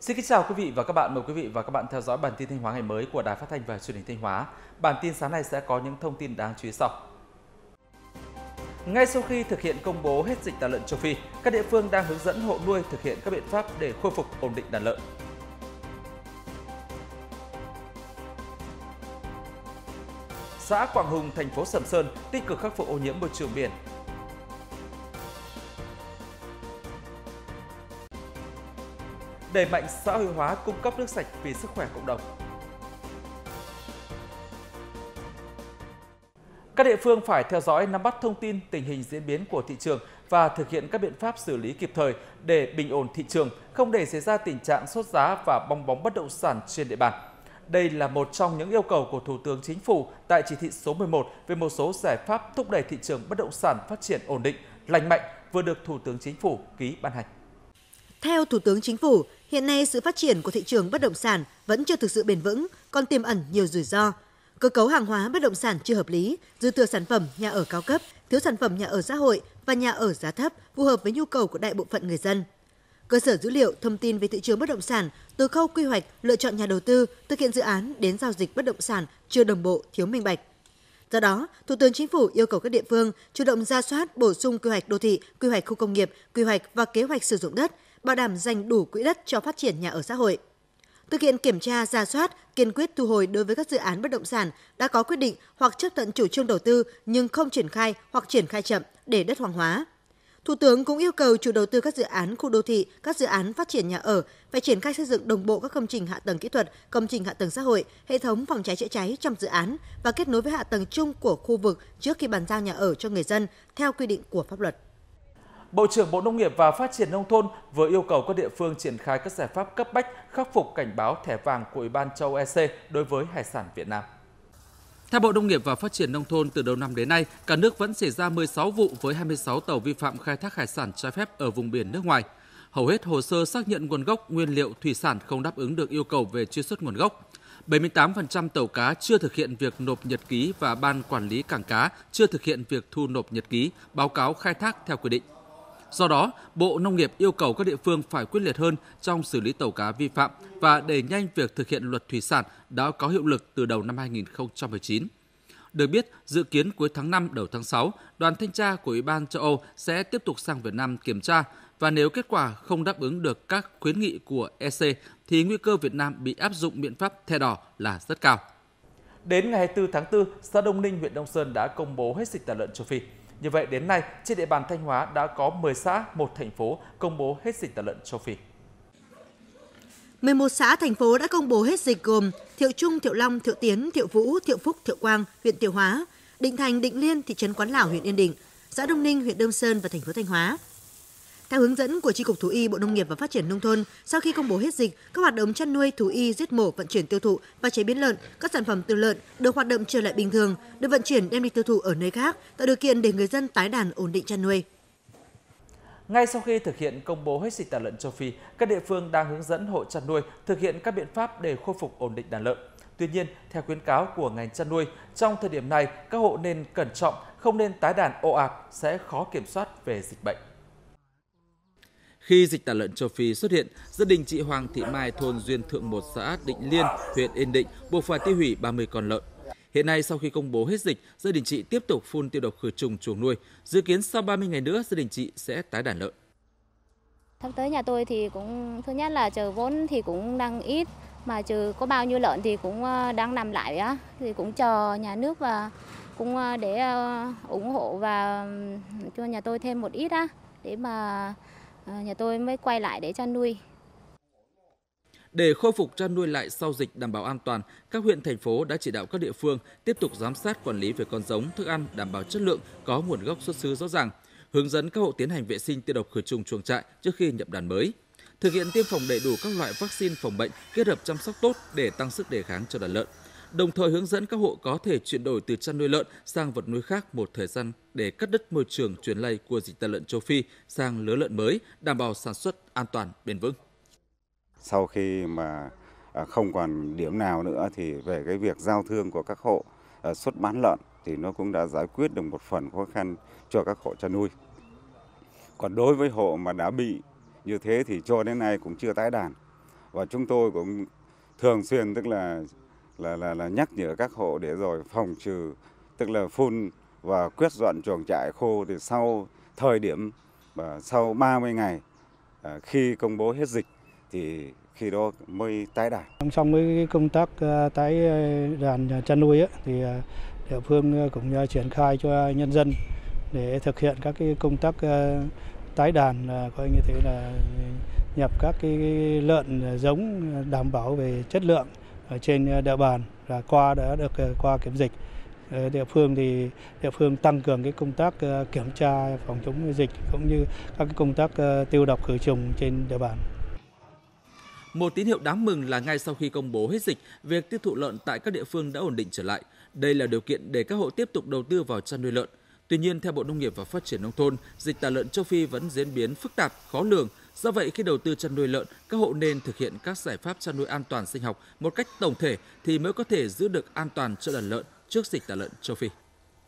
Xin kính chào quý vị và các bạn. Mời quý vị và các bạn theo dõi bản tin Thanh Hóa ngày mới của Đài Phát thanh và Truyền hình Thanh Hóa. Bản tin sáng nay sẽ có những thông tin đáng chú ý sau. Ngay sau khi thực hiện công bố hết dịch tả lợn châu Phi, các địa phương đang hướng dẫn hộ nuôi thực hiện các biện pháp để khôi phục ổn định đàn lợn. Xã Quảng Hùng, thành phố Sầm Sơn tích cực khắc phục ô nhiễm môi trường biển. Đẩy mạnh xã hội hóa cung cấp nước sạch vì sức khỏe cộng đồng. Các địa phương phải theo dõi, nắm bắt thông tin tình hình diễn biến của thị trường và thực hiện các biện pháp xử lý kịp thời để bình ổn thị trường, không để xảy ra tình trạng sốt giá và bong bóng bất động sản trên địa bàn. Đây là một trong những yêu cầu của Thủ tướng Chính phủ tại chỉ thị số 11 về một số giải pháp thúc đẩy thị trường bất động sản phát triển ổn định, lành mạnh vừa được Thủ tướng Chính phủ ký ban hành. Theo Thủ tướng Chính phủ, hiện nay sự phát triển của thị trường bất động sản vẫn chưa thực sự bền vững, còn tiềm ẩn nhiều rủi ro. Cơ cấu hàng hóa bất động sản chưa hợp lý, dư thừa sản phẩm nhà ở cao cấp, thiếu sản phẩm nhà ở xã hội và nhà ở giá thấp phù hợp với nhu cầu của đại bộ phận người dân. Cơ sở dữ liệu, thông tin về thị trường bất động sản từ khâu quy hoạch, lựa chọn nhà đầu tư, thực hiện dự án đến giao dịch bất động sản chưa đồng bộ, thiếu minh bạch. Do đó, Thủ tướng Chính phủ yêu cầu các địa phương chủ động rà soát, bổ sung quy hoạch đô thị, quy hoạch khu công nghiệp, quy hoạch và kế hoạch sử dụng đất, bảo đảm dành đủ quỹ đất cho phát triển nhà ở xã hội. Thực hiện kiểm tra, rà soát, kiên quyết thu hồi đối với các dự án bất động sản đã có quyết định hoặc chấp thuận chủ trương đầu tư nhưng không triển khai hoặc triển khai chậm để đất hoang hóa. Thủ tướng cũng yêu cầu chủ đầu tư các dự án khu đô thị, các dự án phát triển nhà ở phải triển khai xây dựng đồng bộ các công trình hạ tầng kỹ thuật, công trình hạ tầng xã hội, hệ thống phòng cháy chữa cháy trong dự án và kết nối với hạ tầng chung của khu vực trước khi bàn giao nhà ở cho người dân theo quy định của pháp luật. Bộ trưởng Bộ Nông nghiệp và Phát triển Nông thôn vừa yêu cầu các địa phương triển khai các giải pháp cấp bách khắc phục cảnh báo thẻ vàng của Ủy ban châu Âu EC đối với hải sản Việt Nam. Theo Bộ Nông nghiệp và Phát triển Nông thôn, từ đầu năm đến nay, cả nước vẫn xảy ra 16 vụ với 26 tàu vi phạm khai thác hải sản trái phép ở vùng biển nước ngoài. Hầu hết hồ sơ xác nhận nguồn gốc nguyên liệu thủy sản không đáp ứng được yêu cầu về truy xuất nguồn gốc. 78% tàu cá chưa thực hiện việc nộp nhật ký và Ban Quản lý Cảng cá chưa thực hiện việc thu nộp nhật ký, báo cáo khai thác theo quy định. Do đó, Bộ Nông nghiệp yêu cầu các địa phương phải quyết liệt hơn trong xử lý tàu cá vi phạm và đẩy nhanh việc thực hiện luật thủy sản đã có hiệu lực từ đầu năm 2019. Được biết, dự kiến cuối tháng 5 đầu tháng 6, đoàn thanh tra của Ủy ban châu Âu sẽ tiếp tục sang Việt Nam kiểm tra và nếu kết quả không đáp ứng được các khuyến nghị của EC thì nguy cơ Việt Nam bị áp dụng biện pháp thẻ đỏ là rất cao. Đến ngày 24 tháng 4, xã Đông Ninh, huyện Đông Sơn đã công bố hết dịch tả lợn châu Phi. Như vậy, đến nay, trên địa bàn Thanh Hóa đã có 10 xã, 1 thành phố công bố hết dịch tả lợn châu Phi. 11 xã, thành phố đã công bố hết dịch gồm Thiệu Trung, Thiệu Long, Thiệu Tiến, Thiệu Vũ, Thiệu Phúc, Thiệu Quang, huyện Thiệu Hóa, Định Thành, Định Liên, thị trấn Quán Lảo, huyện Yên Định, xã Đông Ninh, huyện Đông Sơn và thành phố Thanh Hóa. Theo hướng dẫn của Chi cục Thú y, Bộ Nông nghiệp và Phát triển Nông thôn, sau khi công bố hết dịch, các hoạt động chăn nuôi, thú y, giết mổ, vận chuyển tiêu thụ và chế biến lợn, các sản phẩm từ lợn được hoạt động trở lại bình thường, được vận chuyển đem đi tiêu thụ ở nơi khác, tạo điều kiện để người dân tái đàn ổn định chăn nuôi. Ngay sau khi thực hiện công bố hết dịch tả lợn châu Phi, các địa phương đang hướng dẫn hộ chăn nuôi thực hiện các biện pháp để khôi phục ổn định đàn lợn. Tuy nhiên, theo khuyến cáo của ngành chăn nuôi, trong thời điểm này, các hộ nên cẩn trọng, không nên tái đàn ồ ạt sẽ khó kiểm soát về dịch bệnh. Khi dịch tả lợn châu Phi xuất hiện, gia đình chị Hoàng Thị Mai, thôn Duyên Thượng 1, xã Định Liên, huyện Yên Định buộc phải tiêu hủy 30 con lợn. Hiện nay, sau khi công bố hết dịch, gia đình chị tiếp tục phun tiêu độc khử trùng chuồng nuôi. Dự kiến sau 30 ngày nữa, gia đình chị sẽ tái đàn lợn. Sắp tới nhà tôi thì cũng thứ nhất là chờ vốn thì cũng đang ít, mà chờ có bao nhiêu lợn thì cũng đang nằm lại á, thì cũng chờ nhà nước và cũng để ủng hộ và cho nhà tôi thêm một ít á, để mà nhà tôi mới quay lại để chăn nuôi. Để khôi phục chăn nuôi lại sau dịch đảm bảo an toàn, các huyện, thành phố đã chỉ đạo các địa phương tiếp tục giám sát quản lý về con giống, thức ăn đảm bảo chất lượng, có nguồn gốc xuất xứ rõ ràng, hướng dẫn các hộ tiến hành vệ sinh tiêu độc khử trùng chuồng trại trước khi nhập đàn mới, thực hiện tiêm phòng đầy đủ các loại vaccine phòng bệnh kết hợp chăm sóc tốt để tăng sức đề kháng cho đàn lợn. Đồng thời hướng dẫn các hộ có thể chuyển đổi từ chăn nuôi lợn sang vật nuôi khác một thời gian để cắt đứt môi trường truyền lây của dịch tả lợn châu Phi sang lứa lợn mới, đảm bảo sản xuất an toàn, bền vững. Sau khi mà không còn điểm nào nữa thì về cái việc giao thương của các hộ xuất bán lợn thì nó cũng đã giải quyết được một phần khó khăn cho các hộ chăn nuôi. Còn đối với hộ mà đã bị như thế thì cho đến nay cũng chưa tái đàn. và chúng tôi cũng thường xuyên tức là nhắc nhở các hộ để rồi phòng trừ, tức là phun và quét dọn chuồng trại khô thì sau thời điểm và sau 30 ngày khi công bố hết dịch thì khi đó mới tái đàn. Song song với công tác tái đàn chăn nuôi thì địa phương cũng triển khai cho nhân dân để thực hiện các cái công tác tái đàn, coi như thế là nhập các cái lợn giống đảm bảo về chất lượng ở trên địa bàn và đã được qua kiểm dịch. Địa phương tăng cường cái công tác kiểm tra phòng chống dịch cũng như các cái công tác tiêu độc khử trùng trên địa bàn. Một tín hiệu đáng mừng là ngay sau khi công bố hết dịch, việc tiêu thụ lợn tại các địa phương đã ổn định trở lại. Đây là điều kiện để các hộ tiếp tục đầu tư vào chăn nuôi lợn. Tuy nhiên, theo Bộ Nông nghiệp và Phát triển Nông thôn, dịch tả lợn châu Phi vẫn diễn biến phức tạp, khó lường. Do vậy, khi đầu tư chăn nuôi lợn, các hộ nên thực hiện các giải pháp chăn nuôi an toàn sinh học một cách tổng thể thì mới có thể giữ được an toàn cho đàn lợn trước dịch tả lợn châu Phi.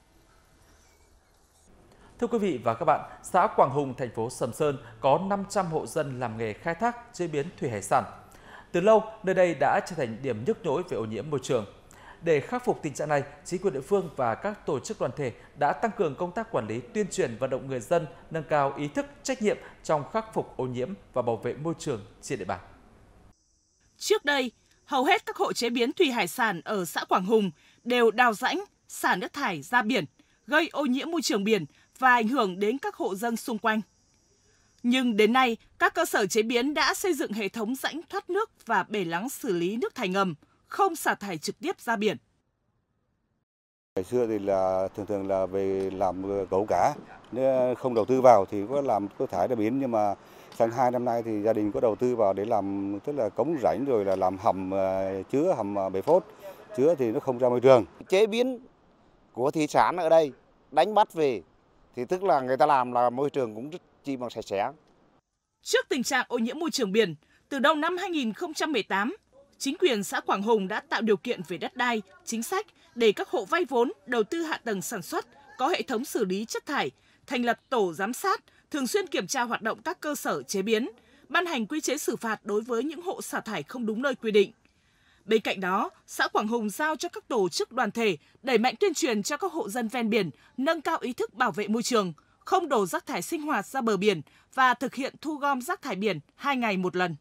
Thưa quý vị và các bạn, xã Quảng Hùng, thành phố Sầm Sơn có 500 hộ dân làm nghề khai thác, chế biến thủy hải sản. Từ lâu, nơi đây đã trở thành điểm nhức nhối về ô nhiễm môi trường. Để khắc phục tình trạng này, chính quyền địa phương và các tổ chức đoàn thể đã tăng cường công tác quản lý, tuyên truyền vận động người dân nâng cao ý thức, trách nhiệm trong khắc phục ô nhiễm và bảo vệ môi trường trên địa bàn. Trước đây, hầu hết các hộ chế biến thủy hải sản ở xã Quảng Hùng đều đào rãnh, xả nước thải ra biển, gây ô nhiễm môi trường biển và ảnh hưởng đến các hộ dân xung quanh. Nhưng đến nay, các cơ sở chế biến đã xây dựng hệ thống rãnh thoát nước và bể lắng xử lý nước thải ngầm, không xả thải trực tiếp ra biển. Ngày xưa thì là thường là về làm cẩu cá, nếu không đầu tư vào thì có làm có thải ra biển, nhưng mà sang 2 năm nay thì gia đình có đầu tư vào để làm, tức là cống rãnh rồi là làm hầm chứa, hầm bể phốt chứa thì nó không ra môi trường. Chế biến của thủy sản ở đây đánh bắt về thì tức là người ta làm là môi trường cũng rất chi bằng sạch sẽ. Trước tình trạng ô nhiễm môi trường biển, từ đầu năm 2018, chính quyền xã Quảng Hùng đã tạo điều kiện về đất đai, chính sách để các hộ vay vốn, đầu tư hạ tầng sản xuất, có hệ thống xử lý chất thải, thành lập tổ giám sát, thường xuyên kiểm tra hoạt động các cơ sở chế biến, ban hành quy chế xử phạt đối với những hộ xả thải không đúng nơi quy định. Bên cạnh đó, xã Quảng Hùng giao cho các tổ chức đoàn thể đẩy mạnh tuyên truyền cho các hộ dân ven biển, nâng cao ý thức bảo vệ môi trường, không đổ rác thải sinh hoạt ra bờ biển và thực hiện thu gom rác thải biển 2 ngày một lần.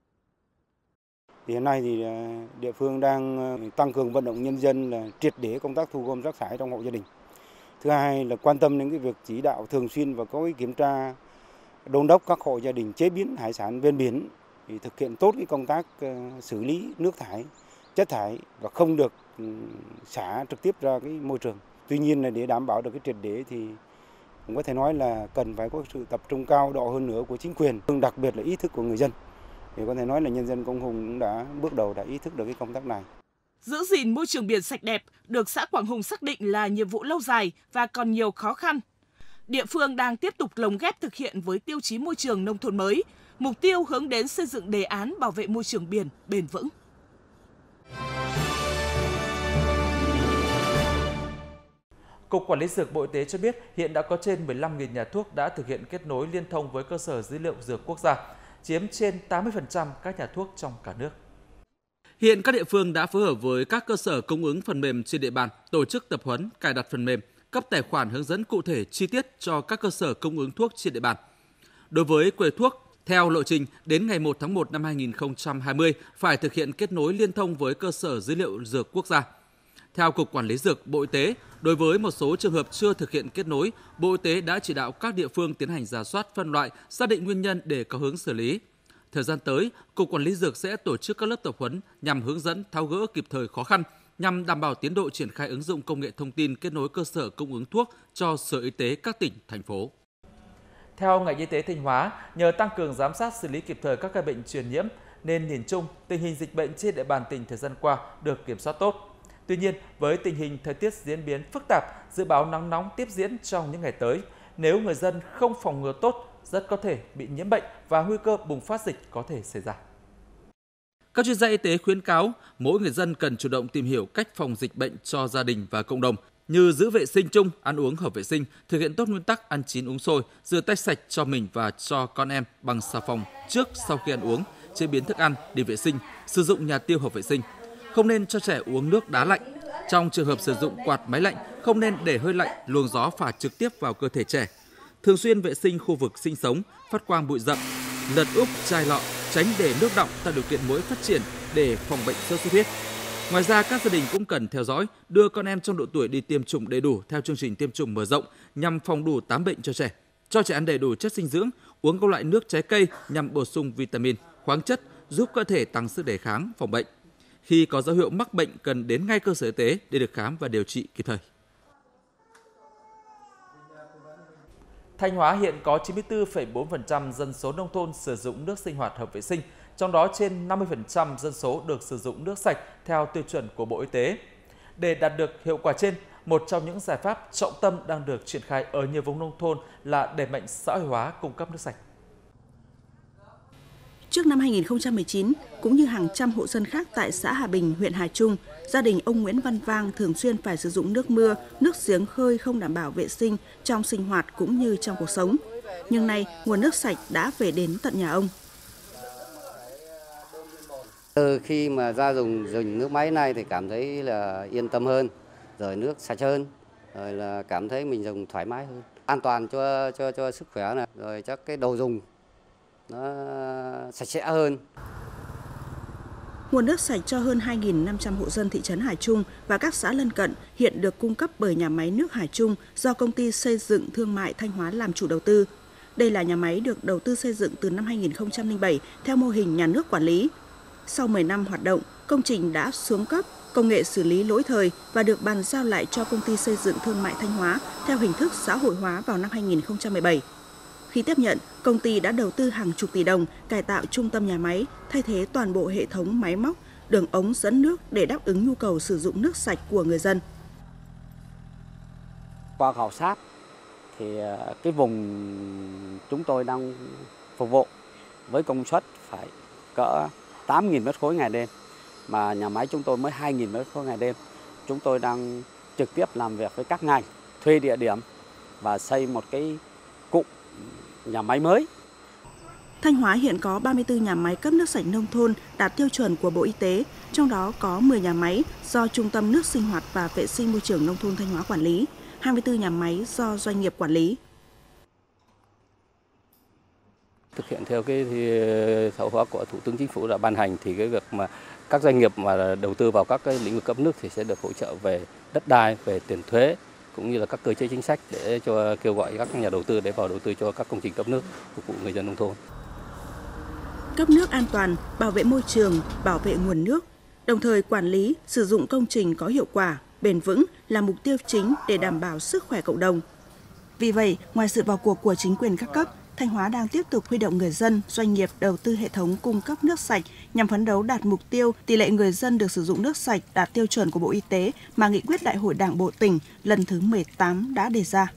Hiện nay thì địa phương đang tăng cường vận động nhân dân là triệt để công tác thu gom rác thải trong hộ gia đình. Thứ hai là quan tâm đến cái việc chỉ đạo thường xuyên và có cái kiểm tra đôn đốc các hộ gia đình chế biến hải sản ven biển thì thực hiện tốt cái công tác xử lý nước thải, chất thải và không được xả trực tiếp ra cái môi trường. Tuy nhiên là để đảm bảo được cái triệt để thì cũng có thể nói là cần phải có sự tập trung cao độ hơn nữa của chính quyền, đặc biệt là ý thức của người dân. Thì có thể nói là nhân dân Quảng Hùng cũng đã bước đầu đã ý thức được cái công tác này. Giữ gìn môi trường biển sạch đẹp được xã Quảng Hùng xác định là nhiệm vụ lâu dài và còn nhiều khó khăn. Địa phương đang tiếp tục lồng ghép thực hiện với tiêu chí môi trường nông thôn mới, mục tiêu hướng đến xây dựng đề án bảo vệ môi trường biển bền vững. Cục Quản lý Dược Bộ Y tế cho biết hiện đã có trên 15.000 nhà thuốc đã thực hiện kết nối liên thông với cơ sở dữ liệu dược quốc gia, chiếm trên 80% các nhà thuốc trong cả nước. Hiện các địa phương đã phối hợp với các cơ sở cung ứng phần mềm trên địa bàn, tổ chức tập huấn, cài đặt phần mềm, cấp tài khoản hướng dẫn cụ thể chi tiết cho các cơ sở cung ứng thuốc trên địa bàn. Đối với quầy thuốc, theo lộ trình, đến ngày 1 tháng 1 năm 2020 phải thực hiện kết nối liên thông với cơ sở dữ liệu dược quốc gia. Theo Cục Quản lý Dược Bộ Y tế, đối với một số trường hợp chưa thực hiện kết nối, Bộ Y tế đã chỉ đạo các địa phương tiến hành rà soát, phân loại, xác định nguyên nhân để có hướng xử lý. Thời gian tới, Cục Quản lý Dược sẽ tổ chức các lớp tập huấn nhằm hướng dẫn tháo gỡ kịp thời khó khăn, nhằm đảm bảo tiến độ triển khai ứng dụng công nghệ thông tin kết nối cơ sở cung ứng thuốc cho Sở Y tế các tỉnh, thành phố. Theo ngành y tế Thanh Hóa, nhờ tăng cường giám sát xử lý kịp thời các ca bệnh truyền nhiễm nên nhìn chung tình hình dịch bệnh trên địa bàn tỉnh thời gian qua được kiểm soát tốt. Tuy nhiên, với tình hình thời tiết diễn biến phức tạp, dự báo nắng nóng tiếp diễn trong những ngày tới, nếu người dân không phòng ngừa tốt, rất có thể bị nhiễm bệnh và nguy cơ bùng phát dịch có thể xảy ra. Các chuyên gia y tế khuyến cáo mỗi người dân cần chủ động tìm hiểu cách phòng dịch bệnh cho gia đình và cộng đồng, như giữ vệ sinh chung, ăn uống hợp vệ sinh, thực hiện tốt nguyên tắc ăn chín uống sôi, rửa tay sạch cho mình và cho con em bằng xà phòng trước sau khi ăn uống, chế biến thức ăn, đi vệ sinh, sử dụng nhà tiêu hợp vệ sinh. Không nên cho trẻ uống nước đá lạnh. Trong trường hợp sử dụng quạt máy lạnh, không nên để hơi lạnh, luồng gió phả trực tiếp vào cơ thể trẻ. Thường xuyên vệ sinh khu vực sinh sống, phát quang bụi rậm, lật úp chai lọ, tránh để nước đọng tạo điều kiện muỗi phát triển để phòng bệnh sốt xuất huyết. Ngoài ra, các gia đình cũng cần theo dõi, đưa con em trong độ tuổi đi tiêm chủng đầy đủ theo chương trình tiêm chủng mở rộng nhằm phòng đủ 8 bệnh cho trẻ. Cho trẻ ăn đầy đủ chất dinh dưỡng, uống các loại nước trái cây nhằm bổ sung vitamin, khoáng chất, giúp cơ thể tăng sức đề kháng, phòng bệnh. Khi có dấu hiệu mắc bệnh cần đến ngay cơ sở y tế để được khám và điều trị kịp thời. Thanh Hóa hiện có 94,4% dân số nông thôn sử dụng nước sinh hoạt hợp vệ sinh, trong đó trên 50% dân số được sử dụng nước sạch theo tiêu chuẩn của Bộ Y tế. Để đạt được hiệu quả trên, một trong những giải pháp trọng tâm đang được triển khai ở nhiều vùng nông thôn là đẩy mạnh xã hội hóa cung cấp nước sạch. Trước năm 2019, cũng như hàng trăm hộ dân khác tại xã Hà Bình, huyện Hà Trung, gia đình ông Nguyễn Văn Vang thường xuyên phải sử dụng nước mưa, nước giếng khơi không đảm bảo vệ sinh trong sinh hoạt cũng như trong cuộc sống. Nhưng nay, nguồn nước sạch đã về đến tận nhà ông. Từ khi mà ra dùng nước máy này thì cảm thấy là yên tâm hơn, rồi nước sạch hơn, rồi là cảm thấy mình dùng thoải mái hơn, an toàn cho sức khỏe này, rồi cho cái đồ dùng nó sạch sẽ hơn. Nguồn nước sạch cho hơn 2.500 hộ dân thị trấn Hà Trung và các xã lân cận hiện được cung cấp bởi nhà máy nước Hà Trung do Công ty Xây dựng Thương mại Thanh Hóa làm chủ đầu tư. Đây là nhà máy được đầu tư xây dựng từ năm 2007 theo mô hình nhà nước quản lý. Sau 10 năm hoạt động, công trình đã xuống cấp, công nghệ xử lý lỗi thời và được bàn giao lại cho Công ty Xây dựng Thương mại Thanh Hóa theo hình thức xã hội hóa vào năm 2017. Khi tiếp nhận, công ty đã đầu tư hàng chục tỷ đồng cải tạo trung tâm nhà máy, thay thế toàn bộ hệ thống máy móc, đường ống dẫn nước để đáp ứng nhu cầu sử dụng nước sạch của người dân. Qua khảo sát thì cái vùng chúng tôi đang phục vụ với công suất phải cỡ 8.000 mét khối ngày đêm, mà nhà máy chúng tôi mới 2.000 mét khối ngày đêm. Chúng tôi đang trực tiếp làm việc với các ngành, thuê địa điểm và xây một cái cụm nhà máy mới. Thanh Hóa hiện có 34 nhà máy cấp nước sạch nông thôn đạt tiêu chuẩn của Bộ Y tế, trong đó có 10 nhà máy do Trung tâm Nước sinh hoạt và Vệ sinh môi trường nông thôn Thanh Hóa quản lý, 24 nhà máy do doanh nghiệp quản lý. Thực hiện theo cái xã hội hóa của Thủ tướng Chính phủ đã ban hành thì cái việc mà các doanh nghiệp mà đầu tư vào các cái lĩnh vực cấp nước thì sẽ được hỗ trợ về đất đai, về tiền thuế cũng như là các cơ chế chính sách để cho kêu gọi các nhà đầu tư để vào đầu tư cho các công trình cấp nước phục vụ người dân nông thôn. Cấp nước an toàn, bảo vệ môi trường, bảo vệ nguồn nước, đồng thời quản lý, sử dụng công trình có hiệu quả, bền vững là mục tiêu chính để đảm bảo sức khỏe cộng đồng. Vì vậy, ngoài sự vào cuộc của chính quyền các cấp, Thanh Hóa đang tiếp tục huy động người dân, doanh nghiệp đầu tư hệ thống cung cấp nước sạch nhằm phấn đấu đạt mục tiêu tỷ lệ người dân được sử dụng nước sạch đạt tiêu chuẩn của Bộ Y tế mà Nghị quyết Đại hội Đảng bộ tỉnh lần thứ 18 đã đề ra.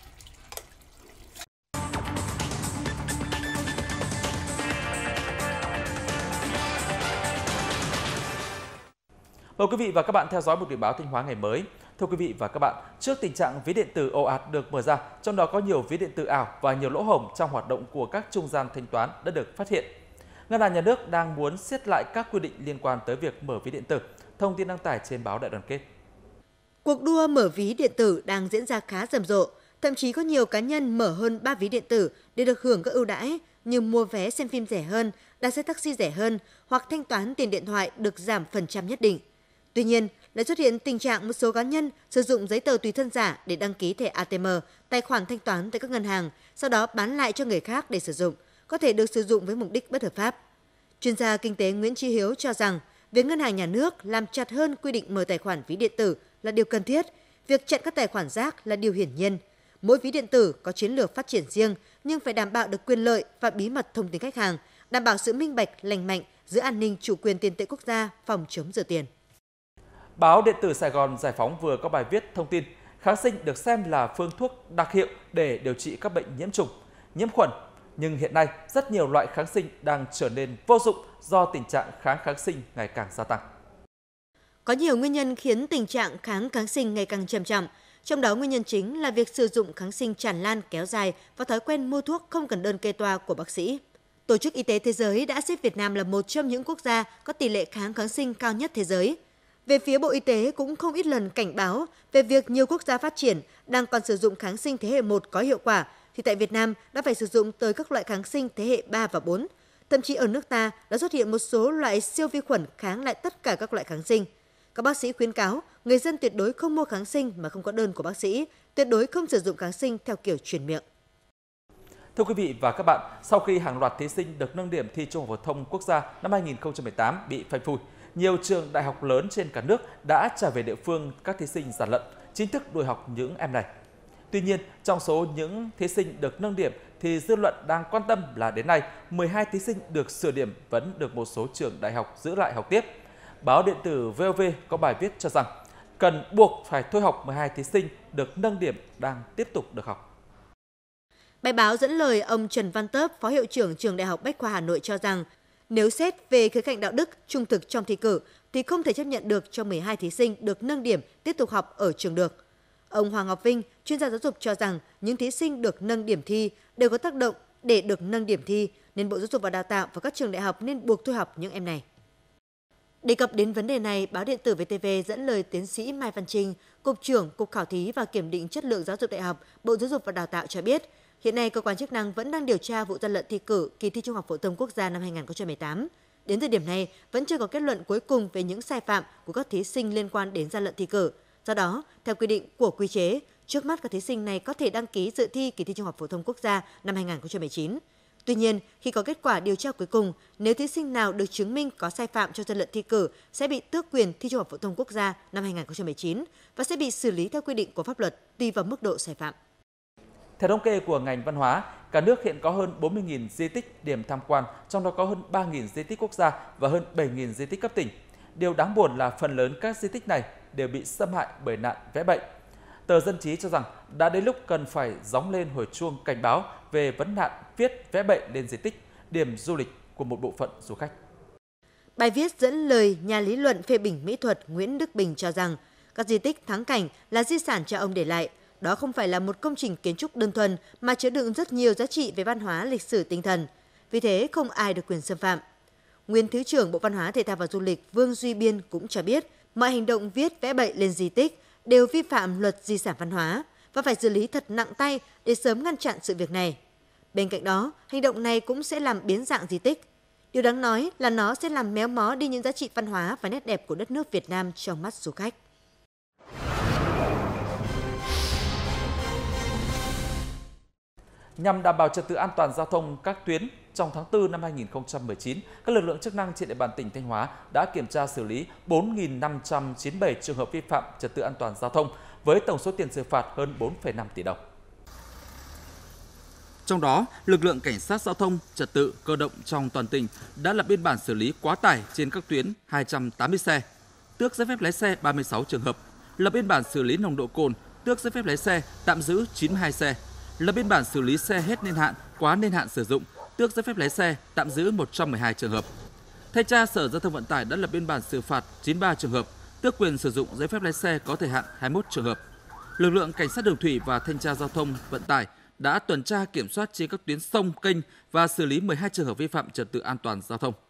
Mời quý vị và các bạn theo dõi một điểm báo Thanh Hóa ngày mới. Thưa quý vị và các bạn, trước tình trạng ví điện tử ồ ạt được mở ra, trong đó có nhiều ví điện tử ảo và nhiều lỗ hổng trong hoạt động của các trung gian thanh toán đã được phát hiện. Ngân hàng Nhà nước đang muốn siết lại các quy định liên quan tới việc mở ví điện tử. Thông tin đăng tải trên báo Đại Đoàn Kết. Cuộc đua mở ví điện tử đang diễn ra khá rầm rộ. Thậm chí có nhiều cá nhân mở hơn 3 ví điện tử để được hưởng các ưu đãi như mua vé xem phim rẻ hơn, đặt xe taxi rẻ hơn hoặc thanh toán tiền điện thoại được giảm phần trăm nhất định. Tuy nhiên, lại xuất hiện tình trạng một số cá nhân sử dụng giấy tờ tùy thân giả để đăng ký thẻ ATM, tài khoản thanh toán tại các ngân hàng, sau đó bán lại cho người khác để sử dụng, có thể được sử dụng với mục đích bất hợp pháp. Chuyên gia kinh tế Nguyễn Chí Hiếu cho rằng, việc Ngân hàng Nhà nước làm chặt hơn quy định mở tài khoản ví điện tử là điều cần thiết, việc chặn các tài khoản rác là điều hiển nhiên. Mỗi ví điện tử có chiến lược phát triển riêng, nhưng phải đảm bảo được quyền lợi và bí mật thông tin khách hàng, đảm bảo sự minh bạch, lành mạnh, giữ an ninh chủ quyền tiền tệ quốc gia, phòng chống rửa tiền. Báo điện tử Sài Gòn Giải Phóng vừa có bài viết thông tin kháng sinh được xem là phương thuốc đặc hiệu để điều trị các bệnh nhiễm trùng, nhiễm khuẩn. Nhưng hiện nay, rất nhiều loại kháng sinh đang trở nên vô dụng do tình trạng kháng sinh ngày càng gia tăng. Có nhiều nguyên nhân khiến tình trạng kháng sinh ngày càng trầm trọng. Trong đó nguyên nhân chính là việc sử dụng kháng sinh tràn lan kéo dài và thói quen mua thuốc không cần đơn kê toa của bác sĩ. Tổ chức Y tế Thế giới đã xếp Việt Nam là một trong những quốc gia có tỷ lệ kháng sinh cao nhất thế giới. Về phía Bộ Y tế cũng không ít lần cảnh báo về việc nhiều quốc gia phát triển đang còn sử dụng kháng sinh thế hệ 1 có hiệu quả, thì tại Việt Nam đã phải sử dụng tới các loại kháng sinh thế hệ 3 và 4. Thậm chí ở nước ta đã xuất hiện một số loại siêu vi khuẩn kháng lại tất cả các loại kháng sinh. Các bác sĩ khuyến cáo người dân tuyệt đối không mua kháng sinh mà không có đơn của bác sĩ, tuyệt đối không sử dụng kháng sinh theo kiểu truyền miệng. Thưa quý vị và các bạn, sau khi hàng loạt thí sinh được nâng điểm thi Trung học phổ thông quốc gia năm 2018 bị phanh phui, nhiều trường đại học lớn trên cả nước đã trả về địa phương các thí sinh gian lận, chính thức đuổi học những em này. Tuy nhiên, trong số những thí sinh được nâng điểm thì dư luận đang quan tâm là đến nay 12 thí sinh được sửa điểm vẫn được một số trường đại học giữ lại học tiếp. Báo điện tử VOV có bài viết cho rằng cần buộc phải thôi học 12 thí sinh được nâng điểm đang tiếp tục được học. Bài báo dẫn lời ông Trần Văn Tớp, Phó Hiệu trưởng Trường Đại học Bách khoa Hà Nội cho rằng, nếu xét về khía cạnh đạo đức, trung thực trong thi cử, thì không thể chấp nhận được cho 12 thí sinh được nâng điểm tiếp tục học ở trường được. Ông Hoàng Ngọc Vinh, chuyên gia giáo dục cho rằng, những thí sinh được nâng điểm thi đều có tác động để được nâng điểm thi, nên Bộ Giáo dục và Đào tạo và các trường đại học nên buộc thôi học những em này. Đề cập đến vấn đề này, báo điện tử VTV dẫn lời tiến sĩ Mai Văn Trinh, Cục trưởng Cục Khảo thí và Kiểm định Chất lượng Giáo dục Đại học, Bộ Giáo dục và Đào tạo cho biết, hiện nay cơ quan chức năng vẫn đang điều tra vụ gian lận thi cử kỳ thi Trung học phổ thông quốc gia năm 2018. Đến thời điểm này, vẫn chưa có kết luận cuối cùng về những sai phạm của các thí sinh liên quan đến gian lận thi cử. Do đó, theo quy định của quy chế, trước mắt các thí sinh này có thể đăng ký dự thi kỳ thi Trung học phổ thông quốc gia năm 2019. Tuy nhiên, khi có kết quả điều tra cuối cùng, nếu thí sinh nào được chứng minh có sai phạm trong gian lận thi cử sẽ bị tước quyền thi Trung học phổ thông quốc gia năm 2019 và sẽ bị xử lý theo quy định của pháp luật tùy vào mức độ sai phạm. Theo thống kê của ngành văn hóa, cả nước hiện có hơn 40.000 di tích điểm tham quan, trong đó có hơn 3.000 di tích quốc gia và hơn 7.000 di tích cấp tỉnh. Điều đáng buồn là phần lớn các di tích này đều bị xâm hại bởi nạn vẽ bậy. Tờ Dân Trí cho rằng đã đến lúc cần phải gióng lên hồi chuông cảnh báo về vấn nạn viết vẽ bậy lên di tích, điểm du lịch của một bộ phận du khách. Bài viết dẫn lời nhà lý luận phê bình mỹ thuật Nguyễn Đức Bình cho rằng các di tích thắng cảnh là di sản cha ông để lại. Đó không phải là một công trình kiến trúc đơn thuần mà chứa đựng rất nhiều giá trị về văn hóa, lịch sử, tinh thần. Vì thế, không ai được quyền xâm phạm. Nguyên Thứ trưởng Bộ Văn hóa, Thể thao và Du lịch Vương Duy Biên cũng cho biết, mọi hành động viết vẽ bậy lên di tích đều vi phạm luật di sản văn hóa và phải xử lý thật nặng tay để sớm ngăn chặn sự việc này. Bên cạnh đó, hành động này cũng sẽ làm biến dạng di tích. Điều đáng nói là nó sẽ làm méo mó đi những giá trị văn hóa và nét đẹp của đất nước Việt Nam trong mắt du khách. Nhằm đảm bảo trật tự an toàn giao thông các tuyến, trong tháng 4 năm 2019, các lực lượng chức năng trên địa bàn tỉnh Thanh Hóa đã kiểm tra xử lý 4.597 trường hợp vi phạm trật tự an toàn giao thông với tổng số tiền xử phạt hơn 4,5 tỷ đồng. Trong đó, lực lượng cảnh sát giao thông, trật tự cơ động trong toàn tỉnh đã lập biên bản xử lý quá tải trên các tuyến 280 xe, tước giấy phép lái xe 36 trường hợp, lập biên bản xử lý nồng độ cồn, tước giấy phép lái xe, tạm giữ 92 xe, lập biên bản xử lý xe hết niên hạn, quá niên hạn sử dụng, tước giấy phép lái xe, tạm giữ 112 trường hợp. Thanh tra Sở Giao thông Vận tải đã lập biên bản xử phạt 93 trường hợp, tước quyền sử dụng giấy phép lái xe có thời hạn 21 trường hợp. Lực lượng cảnh sát đường thủy và thanh tra giao thông vận tải đã tuần tra kiểm soát trên các tuyến sông, kênh và xử lý 12 trường hợp vi phạm trật tự an toàn giao thông.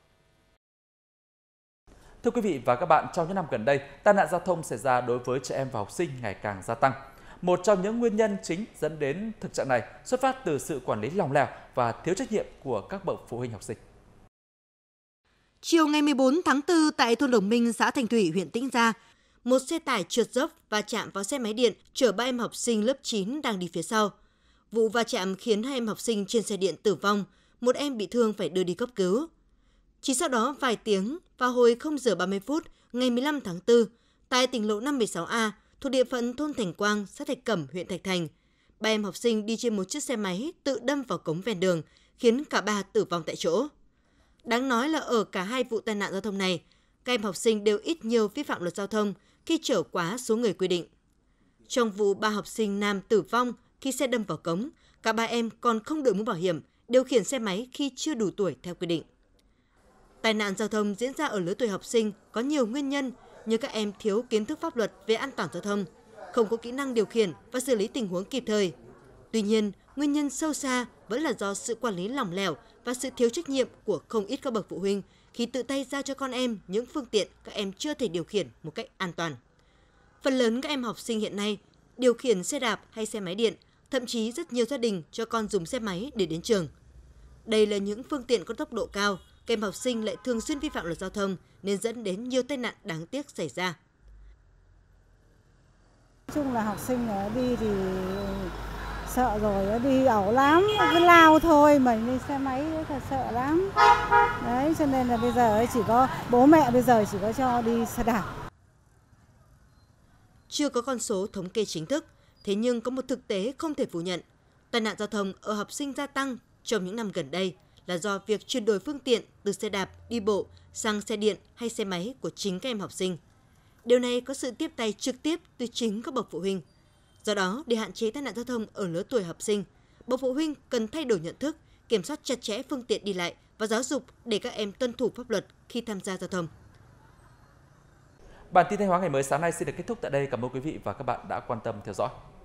Thưa quý vị và các bạn, trong những năm gần đây, tai nạn giao thông xảy ra đối với trẻ em và học sinh ngày càng gia tăng. Một trong những nguyên nhân chính dẫn đến thực trạng này xuất phát từ sự quản lý lỏng lẻo và thiếu trách nhiệm của các bậc phụ huynh học sinh. Chiều ngày 14 tháng 4 tại thôn Đồng Minh, xã Thành Thủy, huyện Tĩnh Gia, một xe tải trượt dốc và chạm vào xe máy điện chở 3 em học sinh lớp 9 đang đi phía sau. Vụ va chạm khiến 2 em học sinh trên xe điện tử vong, một em bị thương phải đưa đi cấp cứu. Chỉ sau đó vài tiếng, vào hồi 0 giờ 30 phút ngày 15 tháng 4, tại tỉnh lộ 516A, thuộc địa phận thôn Thành Quang, xã Thạch Cẩm, huyện Thạch Thành, 3 em học sinh đi trên một chiếc xe máy tự đâm vào cống ven đường, khiến cả ba tử vong tại chỗ. Đáng nói là ở cả hai vụ tai nạn giao thông này, các em học sinh đều ít nhiều vi phạm luật giao thông khi chở quá số người quy định. Trong vụ 3 học sinh nam tử vong khi xe đâm vào cống, cả 3 em còn không đội mũ bảo hiểm, điều khiển xe máy khi chưa đủ tuổi theo quy định. Tai nạn giao thông diễn ra ở lứa tuổi học sinh có nhiều nguyên nhân như các em thiếu kiến thức pháp luật về an toàn giao thông, không có kỹ năng điều khiển và xử lý tình huống kịp thời. Tuy nhiên, nguyên nhân sâu xa vẫn là do sự quản lý lỏng lẻo và sự thiếu trách nhiệm của không ít các bậc phụ huynh khi tự tay giao cho con em những phương tiện các em chưa thể điều khiển một cách an toàn. Phần lớn các em học sinh hiện nay điều khiển xe đạp hay xe máy điện, thậm chí rất nhiều gia đình cho con dùng xe máy để đến trường. Đây là những phương tiện có tốc độ cao, các em học sinh lại thường xuyên vi phạm luật giao thông nên dẫn đến nhiều tai nạn đáng tiếc xảy ra. Nói chung là học sinh đi thì sợ rồi, đi ẩu lắm, cứ lao thôi mà đi xe máy thật sợ lắm. Đấy, cho nên là bây giờ chỉ có bố mẹ bây giờ chỉ có cho đi xe đạp. Chưa có con số thống kê chính thức, thế nhưng có một thực tế không thể phủ nhận. Tai nạn giao thông ở học sinh gia tăng trong những năm gần đây là do việc chuyển đổi phương tiện từ xe đạp, đi bộ sang xe điện hay xe máy của chính các em học sinh. Điều này có sự tiếp tay trực tiếp từ chính các bậc phụ huynh. Do đó, để hạn chế tai nạn giao thông ở lứa tuổi học sinh, bậc phụ huynh cần thay đổi nhận thức, kiểm soát chặt chẽ phương tiện đi lại và giáo dục để các em tuân thủ pháp luật khi tham gia giao thông. Bản tin Thanh Hóa ngày mới sáng nay xin được kết thúc tại đây. Cảm ơn quý vị và các bạn đã quan tâm theo dõi.